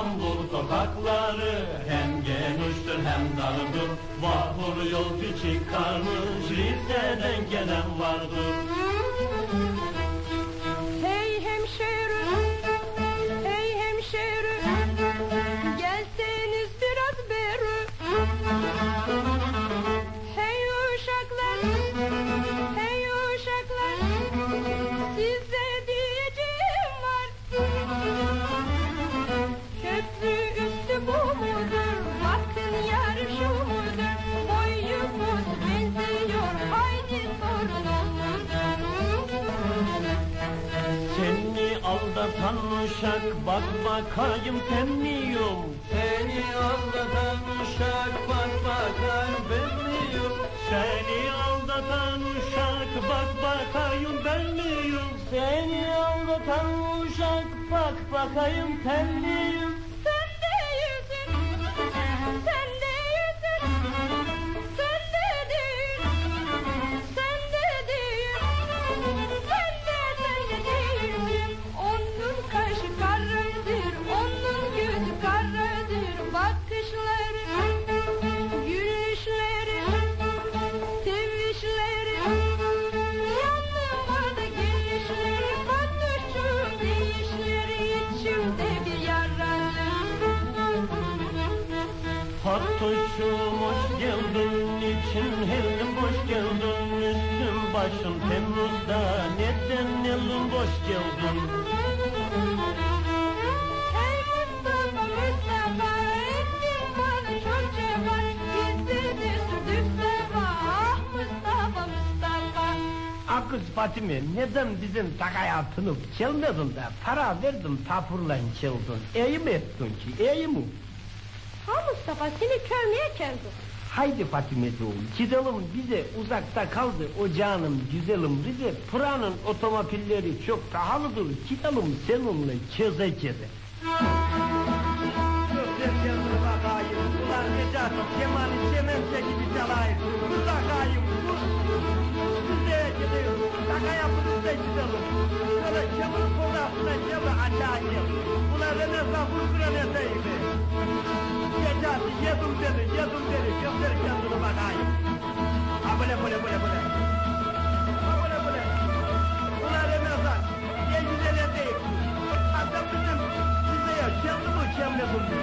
İstanbul sokakları hem geniştir hem dardır. Vapur yolcu çıkarmış, Rize'den gelen vardır. Hey hemşerim, hey hemşerim, gelseniz biraz beri. Hey uşaklar, hey uşaklar, size diyeceğim var. Köprü üstü bu mudur, bakın yarım şu mudur, boyumuz benziyor, haydi sorun olmadan. Seni aldatan uşak, bak bakayım ben miyim? Seni aldatan uşak, bak bakayım ben miyim? Seni aldatan uşak, bak bakayım ben miyim? Seni aldatan uşak, bak bakayım ben miyim? Sen değilsin, sen değilsin, sen de değil, sen de değil, sen de değilsin. Onun kaşı karadır, onun gözü karadır, bakışları, gülüşleri, sevişleri, yanıma da gelişleri, konuşup değişleri, içimde bir yaradır. Fatoş'um hoş geldin, için elim boş geldin, üstüm başım Temmuz'da, neden elin boş geldin? Hey Mustafa, Mustafa, ettin bana çok cefa, gizlice sürdük sefa, ah Mustafa, Mustafa. Akız Fatime, neden bizim takaya atınıp çalmadın da para verdim tapurla çaldın? İyi mi ettin ki, iyi mi? Ha Mustafa, seni körmeye geldim. Haydi Fatime'ciğim, gidelim bize uzakta kaldı o canım güzelim Rize. Pıra'nın otomobiller çok pahalıdır, gidelim seninle çöze çöze. Çok sevgili bakayım, ulan Necati Kemal'i Semense gibi çalayım. Dur bakayım, dur. Rize'ye gidiyoruz, taka yapınız da gidelim. Şöyle çamur korasına çamur aşağı gel. Ulan Remez'den vurguna neseyim be. Necati yedim dedi, göster kendini bakayım. Ha böyle. Ha böyle. Ulan Remez'den, ne güzel edeyim. Hatta bizim size ya, kendi mi?